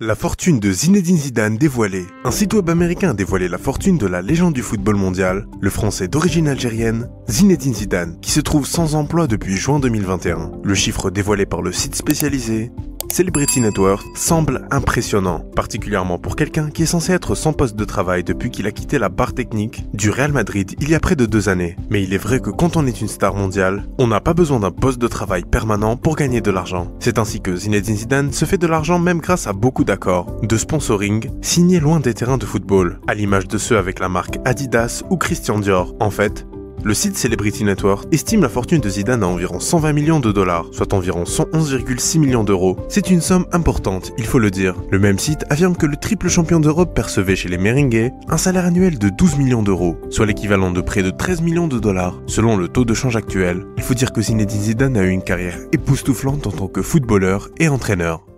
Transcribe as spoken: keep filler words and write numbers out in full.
La fortune de Zinedine Zidane dévoilée. Un site web américain a dévoilé la fortune de la légende du football mondial, le français d'origine algérienne, Zinedine Zidane, qui se trouve sans emploi depuis juin deux mille vingt et un. Le chiffre dévoilé par le site spécialisé Celebrity Net Worth semble impressionnant, particulièrement pour quelqu'un qui est censé être sans poste de travail depuis qu'il a quitté la barre technique du Real Madrid il y a près de deux années. Mais il est vrai que quand on est une star mondiale, on n'a pas besoin d'un poste de travail permanent pour gagner de l'argent. C'est ainsi que Zinedine Zidane se fait de l'argent même grâce à beaucoup d'accords, de sponsoring, signés loin des terrains de football, à l'image de ceux avec la marque Adidas ou Christian Dior. En fait, le site Celebrity Net Worth estime la fortune de Zidane à environ cent vingt millions de dollars, soit environ cent onze virgule six millions d'euros. C'est une somme importante, il faut le dire. Le même site affirme que le triple champion d'Europe percevait chez les Merengues un salaire annuel de douze millions d'euros, soit l'équivalent de près de treize millions de dollars, selon le taux de change actuel. Il faut dire que Zinedine Zidane a eu une carrière époustouflante en tant que footballeur et entraîneur.